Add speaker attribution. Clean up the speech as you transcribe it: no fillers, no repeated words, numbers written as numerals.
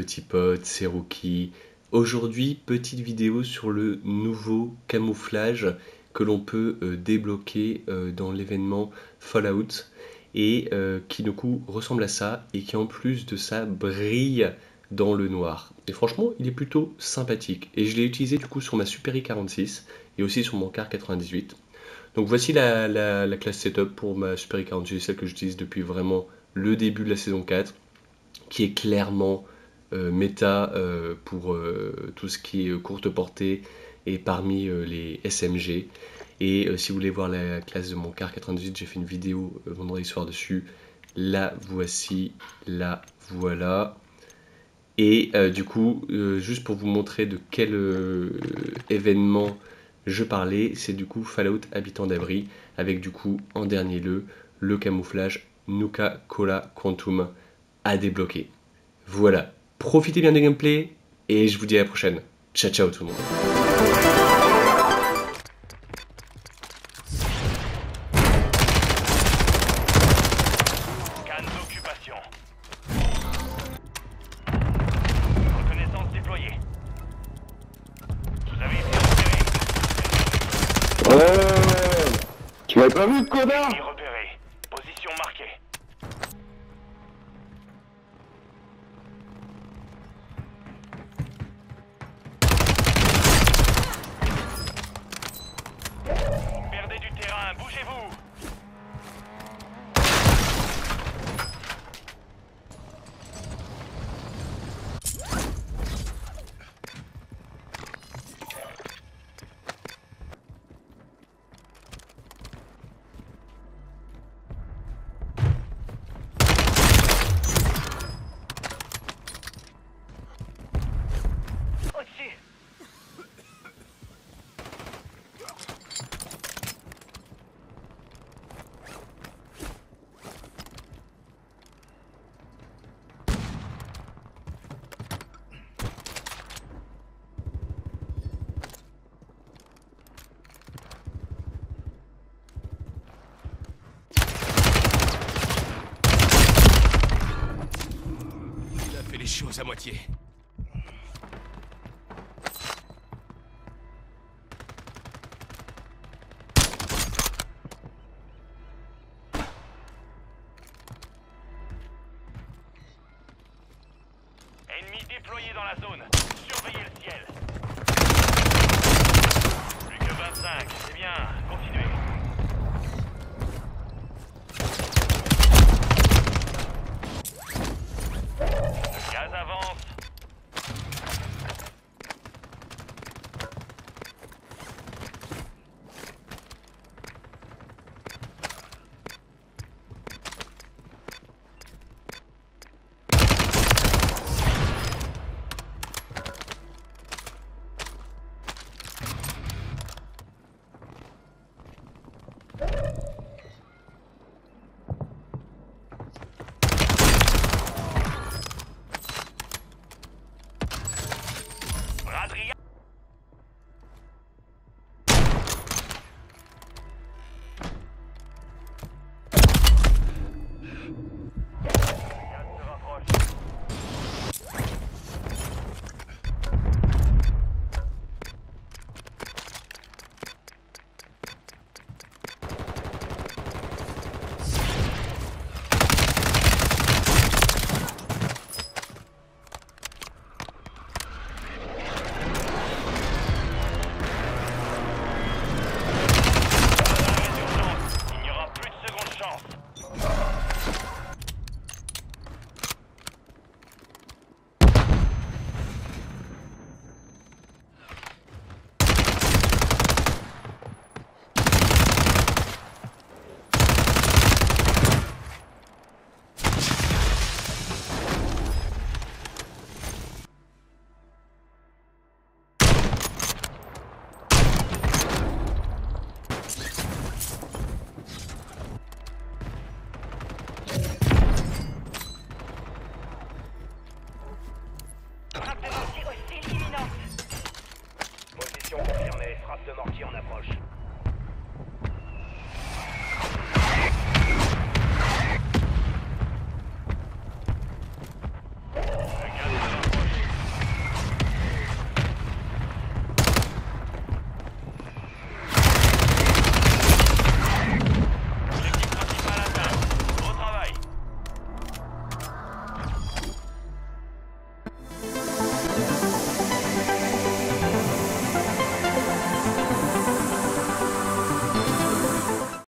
Speaker 1: petits potes, c'est Rookie. Aujourd'hui, petite vidéo sur le nouveau camouflage que l'on peut débloquer dans l'événement Fallout et qui du coup ressemble à ça et qui en plus de ça brille dans le noir. Et franchement, il est plutôt sympathique et je l'ai utilisé du coup sur ma Super i46 et aussi sur mon Car 98. Donc voici la classe setup pour ma Super i46, celle que j'utilise depuis vraiment le début de la saison 4, qui est clairement méta pour tout ce qui est courte portée et parmi les SMG. Et si vous voulez voir la classe de mon Car 98, j'ai fait une vidéo vendredi soir dessus. La voici, la voilà. Et du coup, juste pour vous montrer de quel événement je parlais, c'est du coup Fallout Habitant d'Abri, avec du coup en dernier lieu le camouflage Nuka-Cola Quantum à débloquer. Voilà, profitez bien du gameplay et je vous dis à la prochaine. Ciao ciao tout le monde.
Speaker 2: Scan d'occupation. Reconnaissance déployée. Vous avez été repéré.
Speaker 3: Ouais. Tu m'avais pas vu, connard?
Speaker 2: Ennemi repéré. Position marquée. Perdez du terrain, bougez-vous. Au-dessus.
Speaker 4: Il a fait les choses à moitié.
Speaker 2: Ennemi déployé dans la zone. Surveillez le ciel. Plus que 25, c'est bien. Continuez. Le gaz avance. Braderie. Le gaz se rapproche. Il n'y aura plus de seconde chance. Frappe de mortier hostile imminente. Position confirmée, frappe de mortier en approche.